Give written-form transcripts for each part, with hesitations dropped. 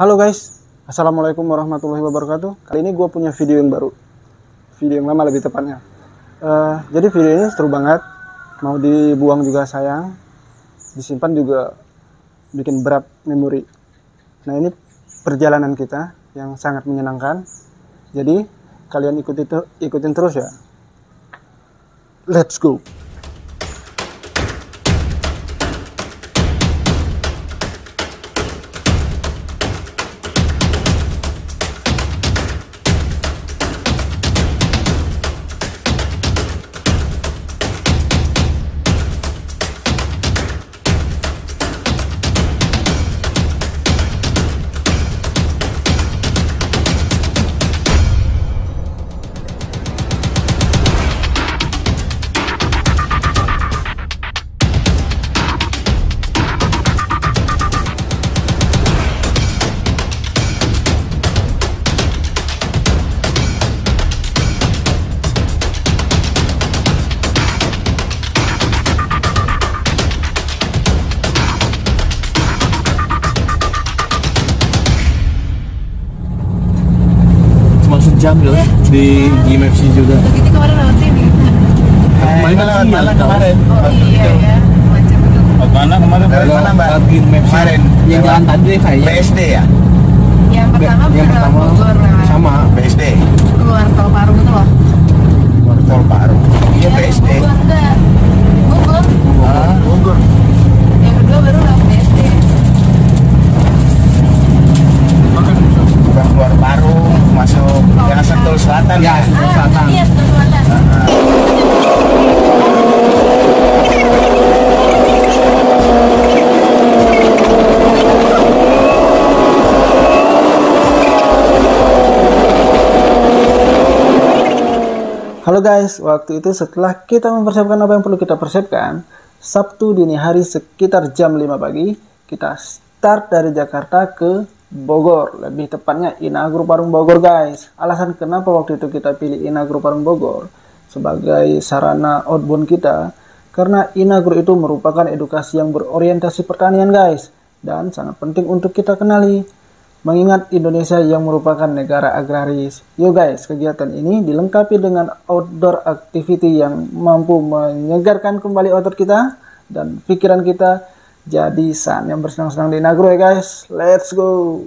Halo guys, assalamualaikum warahmatullahi wabarakatuh. Kali ini gue punya video yang baru, video yang lama lebih tepatnya. Jadi video ini seru banget, mau dibuang juga sayang, disimpan juga bikin berat memori. Nah ini perjalanan kita yang sangat menyenangkan. Jadi kalian ikutin terus ya. Let's go. Jam loh di GMFC juga. Kita kemarin lewat sini. Lewat mana kemarin? Oh iya ya, macam itu. Lewat mana kemarin? Mana Mbak? GMFC kemarin. Yang jalan tadi kayaknya. BSD ya? Yang pertama Bogor lewat. Sama BSD. Keluar tol Parung itu loh. Tol Parung. Iya BSD. Bogor enggak. Bogor. Bogor. Yang kedua baru lewat BSD. Bukan keluar Parung, masuk yang Sentul Selatan ya. Sentul Selatan. Iya, Sentul Selatan. Halo guys, waktu itu setelah kita mempersiapkan apa yang perlu kita persiapkan, Sabtu dini hari sekitar jam 5 pagi, kita start dari Jakarta ke Bogor, lebih tepatnya Inagro Parung Bogor guys. Alasan kenapa waktu itu kita pilih Inagro Parung Bogor sebagai sarana outbound kita, karena Inagro itu merupakan edukasi yang berorientasi pertanian guys, dan sangat penting untuk kita kenali, mengingat Indonesia yang merupakan negara agraris. Yo guys, kegiatan ini dilengkapi dengan outdoor activity yang mampu menyegarkan kembali otot kita dan pikiran kita. Jadi saatnya bersenang-senang di Inagro ya guys. Let's go.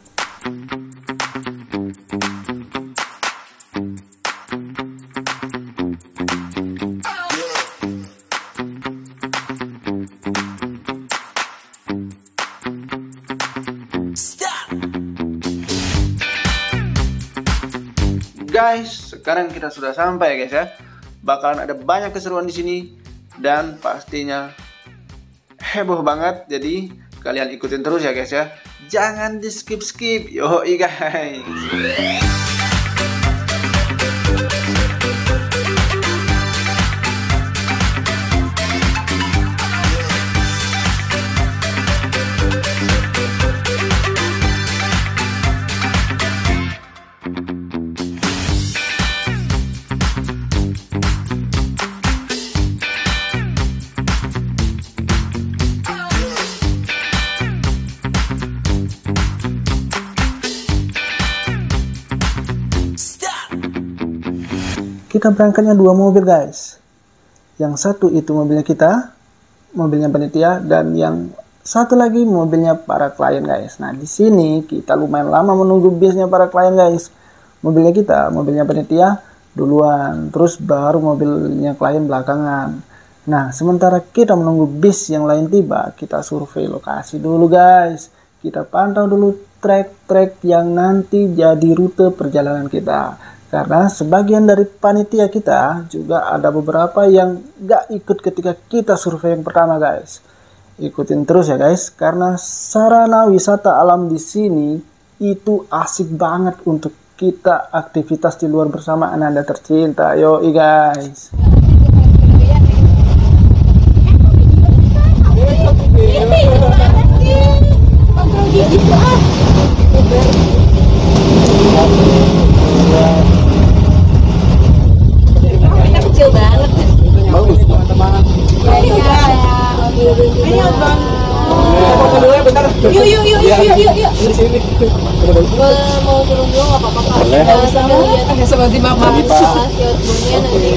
Guys, sekarang kita sudah sampai ya guys ya. Bakalan ada banyak keseruan di sini dan pastinya heboh banget. Jadi kalian ikutin terus ya guys ya. Jangan di skip. Yoi guys. Kita berangkatnya 2 mobil guys. Yang satu itu mobilnya kita, mobilnya panitia, dan yang satu lagi mobilnya para klien guys. Nah di sini kita lumayan lama menunggu bisnya para klien guys. Mobilnya kita, mobilnya panitia duluan, terus baru mobilnya klien belakangan. Nah sementara kita menunggu bis yang lain tiba, kita survei lokasi dulu guys. Kita pantau dulu trek-trek yang nanti jadi rute perjalanan kita. Karena sebagian dari panitia kita juga ada beberapa yang gak ikut ketika kita survei yang pertama guys. Ikutin terus ya guys, karena sarana wisata alam di sini itu asik banget untuk kita aktivitas di luar bersama Anda tercinta. Yoi guys. Kecil banget. Bagus teman-teman. Ini Foto dulu ya bentar. Yuk. Mau turun dulu nggak apa-apa Kak. Boleh. Nggak usah lihat. Ada sama si Bapak. Lagi, Pak. Masih outboundnya nanti.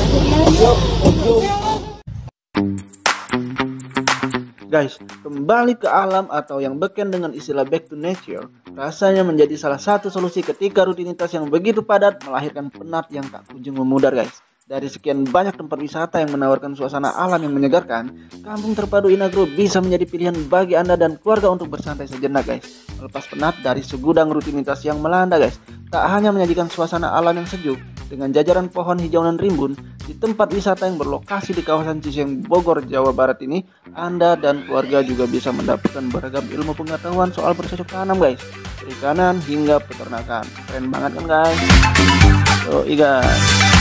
Guys, kembali ke alam atau yang beken dengan istilah back to nature rasanya menjadi salah satu solusi ketika rutinitas yang begitu padat melahirkan penat yang tak kunjung memudar guys. Dari sekian banyak tempat wisata yang menawarkan suasana alam yang menyegarkan, Kampung Terpadu Inagro bisa menjadi pilihan bagi Anda dan keluarga untuk bersantai sejenak guys. Melepas penat dari segudang rutinitas yang melanda guys. Tak hanya menyajikan suasana alam yang sejuk dengan jajaran pohon hijau dan rimbun di tempat wisata yang berlokasi di kawasan Ciseng, Bogor, Jawa Barat ini, Anda dan keluarga juga bisa mendapatkan beragam ilmu pengetahuan soal bercocok tanam guys, perikanan hingga peternakan. Keren banget kan guys? So guys.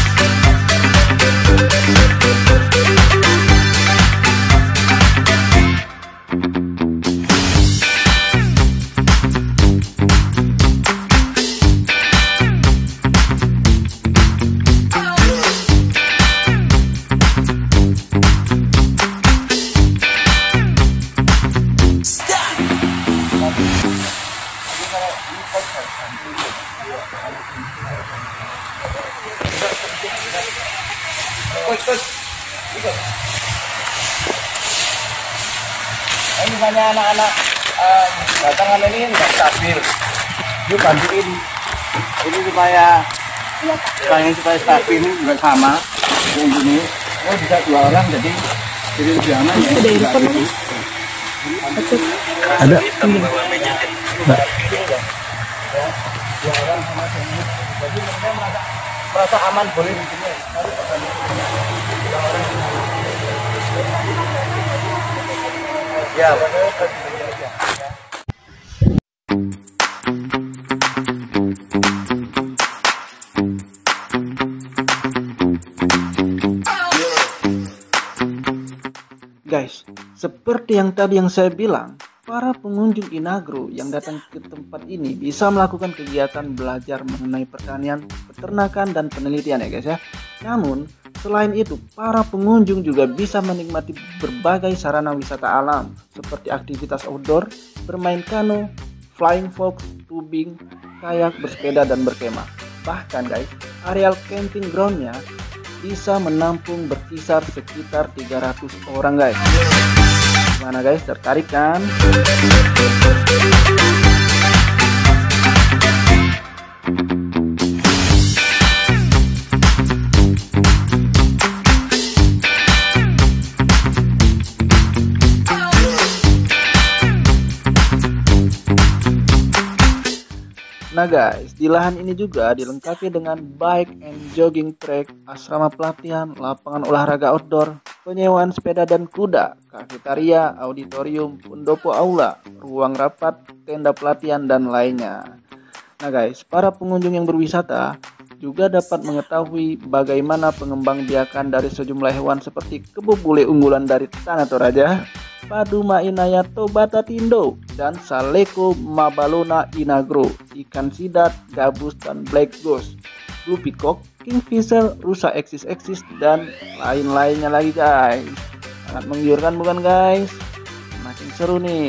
Ini misalnya anak-anak datangan ini nggak stabil, yuk bantuin. Ini supaya stabil ini juga sama. Ini bisa 2 orang jadi lebih aman ya. Ada. Merasa aman boleh. Ya, Guys, seperti yang tadi yang saya bilang, para pengunjung Inagro yang datang ke tempat ini bisa melakukan kegiatan belajar mengenai pertanian, peternakan, dan penelitian ya guys ya. Namun, selain itu, para pengunjung juga bisa menikmati berbagai sarana wisata alam seperti aktivitas outdoor, bermain kano, flying fox, tubing, kayak, bersepeda, dan berkemah. Bahkan guys, areal camping groundnya bisa menampung berkisar sekitar 300 orang guys. Gimana guys, tertarik kan? Nah guys, di lahan ini juga dilengkapi dengan bike and jogging track, asrama pelatihan, lapangan olahraga outdoor, penyewaan sepeda dan kuda, kafetaria, auditorium, pendopo aula, ruang rapat, tenda pelatihan, dan lainnya. Nah guys, para pengunjung yang berwisata juga dapat mengetahui bagaimana pengembangbiakan dari sejumlah hewan seperti kebo bule unggulan dari Tanah Toraja, Padu Mainaya Tobata Tindo, dan Saleko Mabalona Inagro, ikan sidat, gabus, dan black ghost, blue peacock, kingfisher, rusa eksis, dan lain-lainnya lagi guys. Sangat menggiurkan bukan guys? Makin seru nih.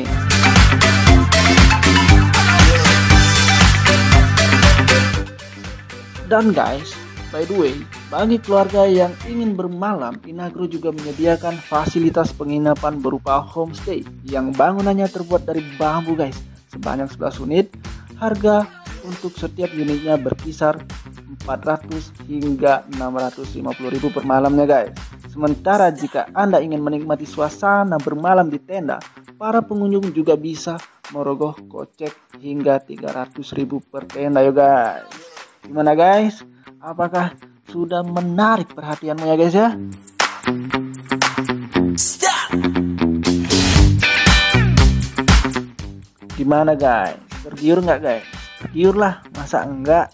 Dan guys, by the way, bagi keluarga yang ingin bermalam, Inagro juga menyediakan fasilitas penginapan berupa homestay yang bangunannya terbuat dari bambu guys, sebanyak 11 unit. Harga untuk setiap unitnya berkisar 400 hingga 650 ribu per malamnya guys. Sementara jika Anda ingin menikmati suasana bermalam di tenda, para pengunjung juga bisa merogoh kocek hingga 300 ribu per tenda ya guys. Gimana guys? Apakah sudah menarik perhatianmu ya guys ya? Gimana guys? Tergiur nggak guys? Tergiur lah, masa enggak?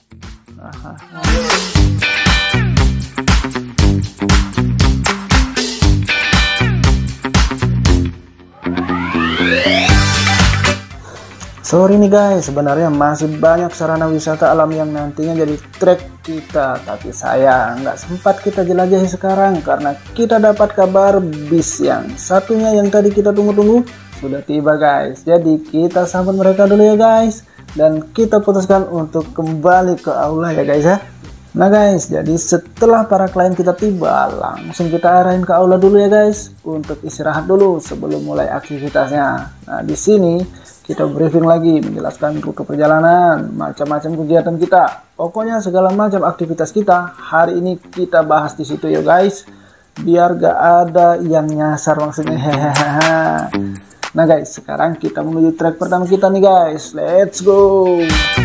Sorry nih guys, sebenarnya masih banyak sarana wisata alam yang nantinya jadi trek kita, tapi sayang nggak sempat kita jelajahi sekarang karena kita dapat kabar bis yang satunya yang tadi kita tunggu-tunggu sudah tiba guys. Jadi kita sambut mereka dulu ya guys. Dan kita putuskan untuk kembali ke aula ya guys ya. Nah guys, jadi setelah para klien kita tiba, langsung kita arahin ke aula dulu ya guys, untuk istirahat dulu sebelum mulai aktivitasnya. Nah di sini kita briefing lagi, menjelaskan rute perjalanan, macam-macam kegiatan kita. Pokoknya segala macam aktivitas kita hari ini kita bahas di situ ya guys, biar gak ada yang nyasar maksudnya. Hehehe. Nah guys, sekarang kita menuju track pertama kita nih guys, let's go.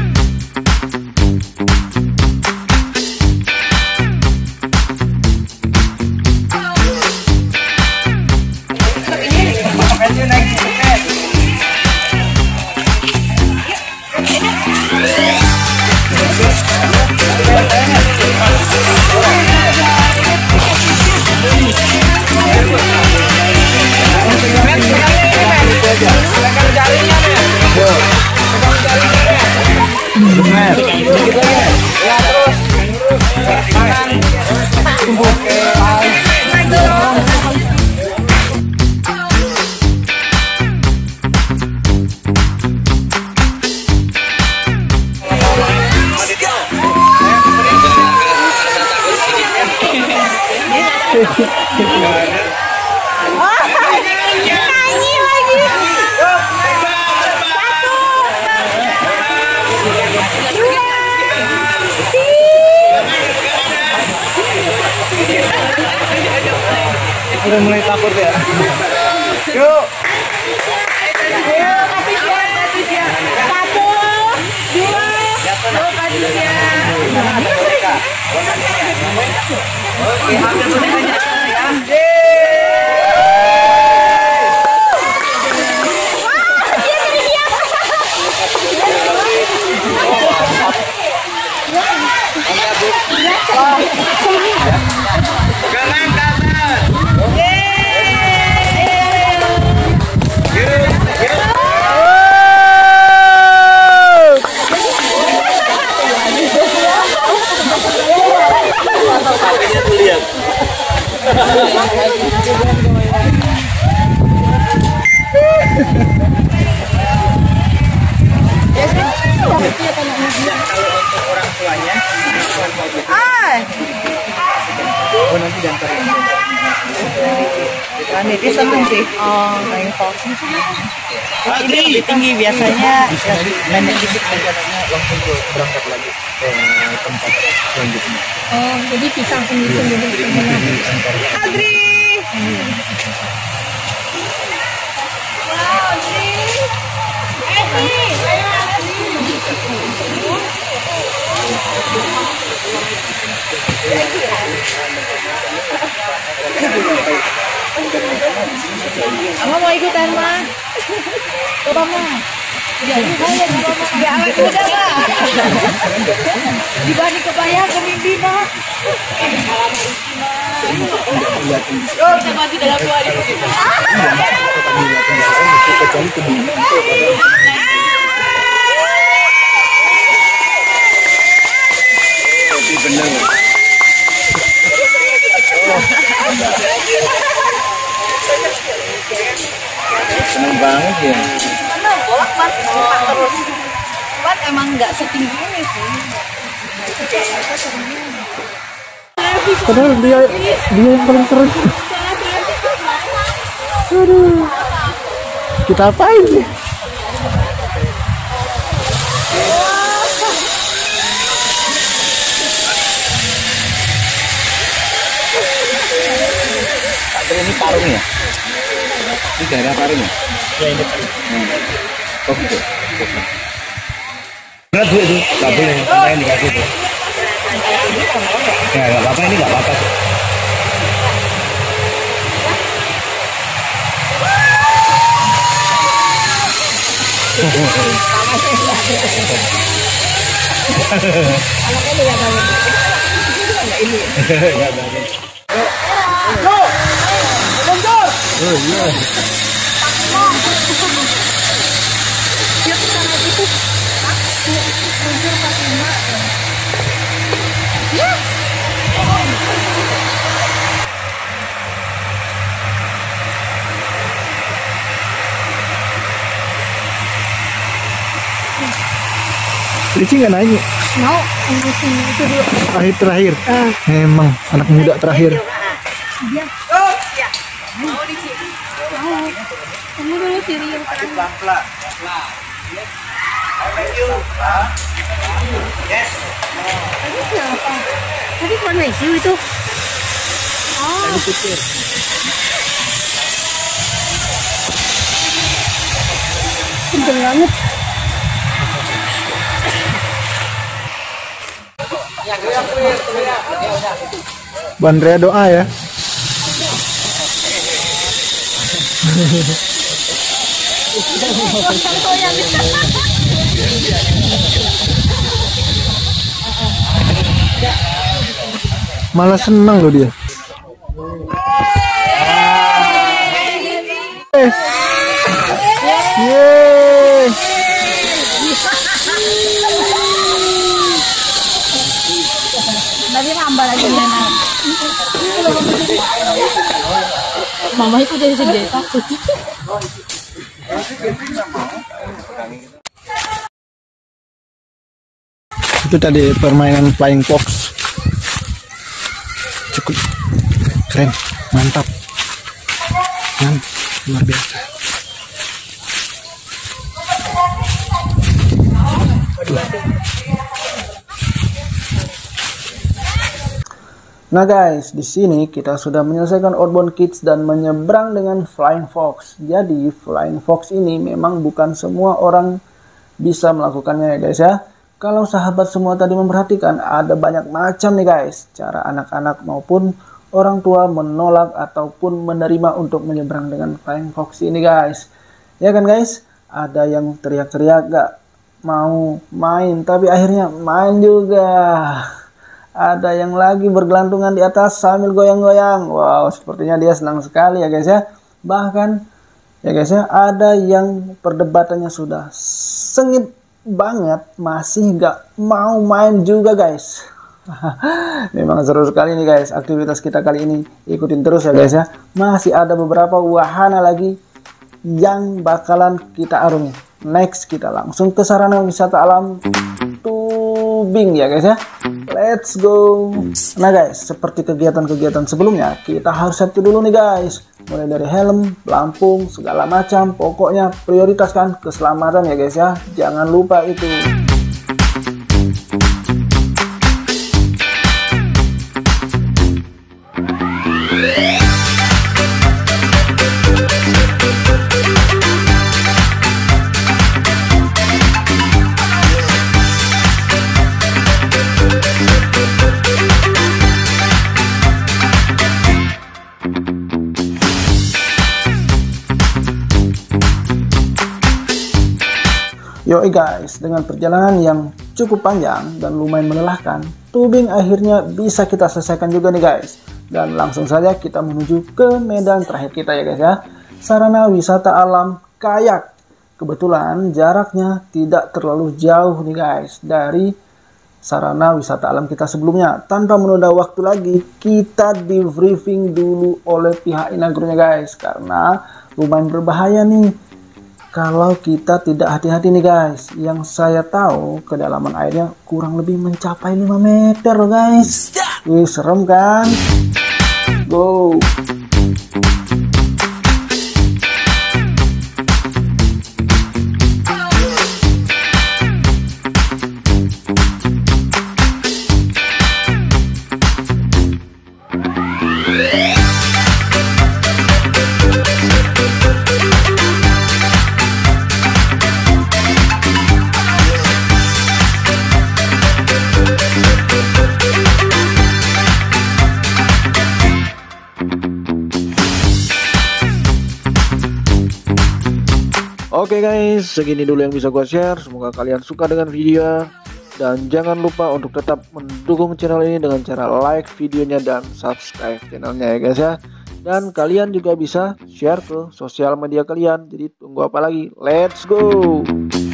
Udah mulai takut ya. Yuk. Ayo, Katisya. 1, 2, Katisya. Oke, ambil bonekanya ya. Kanan ke atas. Kalau untuk orang tuanya, oh nanti diantarin. Ini seneng sih. Oh, info. Ini lebih tinggi biasanya. Nenek dikit perjalanannya langsung berangkat lagi ke tempat selanjutnya. Oh, jadi pisang sendiri-sendiri. Adri. Wow, Adri. Ayo, Ama mau ikutan mah? Coba mah. Ya anak muda mah. Dibanding kebayang ke mimpi mah. Yuk, kita mati dalam 2 hari. Bener. Seneng banget ya. Mana bolak balik terus. Kan emang nggak setinggi ini sih. Padahal dia yang paling keren. Aduh. Kita apain sih? Ini parung ya? Ini daerah parung ya? Ya ini parung. Oh gitu. Berat bu itu, nggak boleh. Saya yang dikasih tuh. Ya nggak apa-apa, ini nggak apa-apa. Lici nggak naik? Mau ngurusin itu dulu. Akhir terakhir. Emang anak muda terakhir. Dia. Mau di sini. Mau. Kamu dulu sini yang terakhir. Pelan-pelan. Yes. Tadi siapa? Tadi Tuan Messi itu. Oh. Kenceng banget. Bandrea doa ya. Malah senang loh dia. Yeay. Lagi nambah lagi ya. Mama itu jadi sedih takut. Itu tadi permainan flying fox. Cukup keren, mantap. Luar biasa. Nah guys, di sini kita sudah menyelesaikan Outbound Kids dan menyeberang dengan Flying Fox. Jadi Flying Fox ini memang bukan semua orang bisa melakukannya ya guys ya. Kalau sahabat semua tadi memperhatikan, ada banyak macam nih guys, cara anak-anak maupun orang tua menolak ataupun menerima untuk menyeberang dengan Flying Fox ini guys. Ya kan guys, ada yang teriak-teriak gak mau main tapi akhirnya main juga. Ada yang lagi bergelantungan di atas sambil goyang-goyang. Wow, sepertinya dia senang sekali ya guys ya. Bahkan ya guys ya, ada yang perdebatannya sudah sengit banget masih gak mau main juga guys. Memang seru sekali nih guys aktivitas kita kali ini. Ikutin terus ya guys ya. Masih ada beberapa wahana lagi yang bakalan kita arungi. Next kita langsung ke sarana wisata alam tubing ya guys ya. Let's go. Nah guys, seperti kegiatan-kegiatan sebelumnya, kita harus safety dulu nih guys. Mulai dari helm, pelampung, segala macam. Pokoknya prioritaskan keselamatan ya guys ya. Jangan lupa itu. Yoi guys, dengan perjalanan yang cukup panjang dan lumayan melelahkan, tubing akhirnya bisa kita selesaikan juga nih guys. Dan langsung saja kita menuju ke medan terakhir kita ya guys ya. Sarana wisata alam kayak. Kebetulan jaraknya tidak terlalu jauh nih guys dari sarana wisata alam kita sebelumnya. Tanpa menunda waktu lagi, kita di briefing dulu oleh pihak Inagro-nya guys. Karena lumayan berbahaya nih kalau kita tidak hati-hati nih guys. Yang saya tahu kedalaman airnya kurang lebih mencapai 5 meter loh guys. Wih, serem kan? Go. Oke guys, segini dulu yang bisa gue share. Semoga kalian suka dengan video. Dan jangan lupa untuk tetap mendukung channel ini dengan cara like videonya dan subscribe channelnya ya guys ya. Dan kalian juga bisa share ke sosial media kalian. Jadi tunggu apa lagi? Let's go!